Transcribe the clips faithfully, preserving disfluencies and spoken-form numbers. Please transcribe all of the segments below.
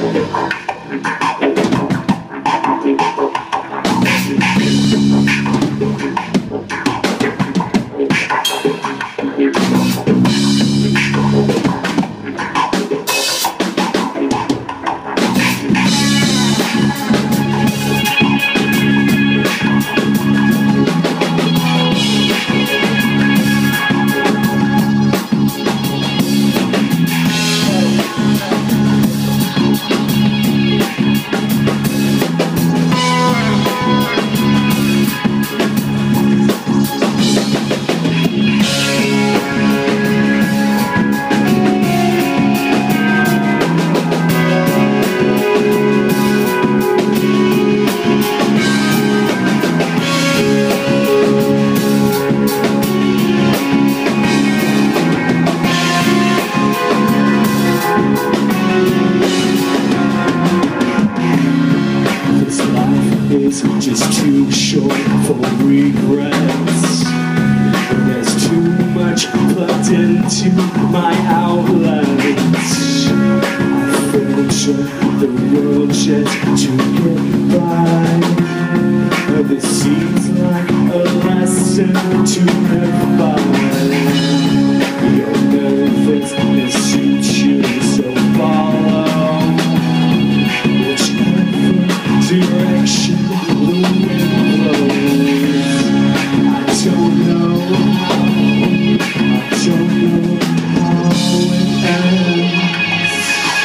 Just too short for regrets. There's too much plugged into my outlets. I filter the world just to get by. This seems like a lesson to live by. Your nervousness suits you, so follow whichever direction the wind blows. I don't know how, I don't know how it ends,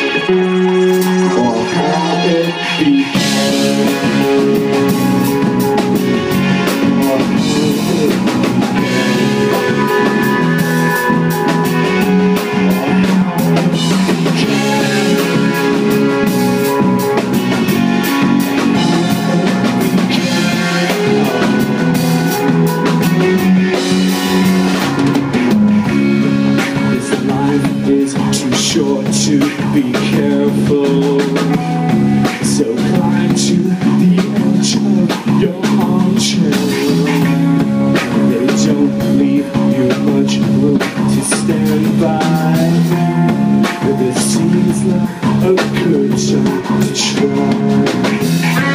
or how it began, or how it short to be careful, so climb to the edge of your armchair. They don't leave you much room to stand by, but this seems like a good time to try.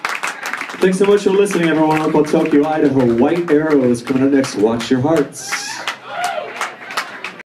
Thanks so much for listening, everyone. Up on Tokyo, Idaho. White Arrow is coming up next. Watch your hearts.